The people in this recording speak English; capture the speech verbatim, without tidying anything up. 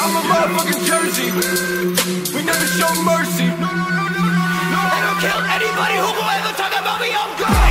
I'm a motherfucking Jersey. We never show mercy. I don't kill anybody who will ever talk about me. I'm God.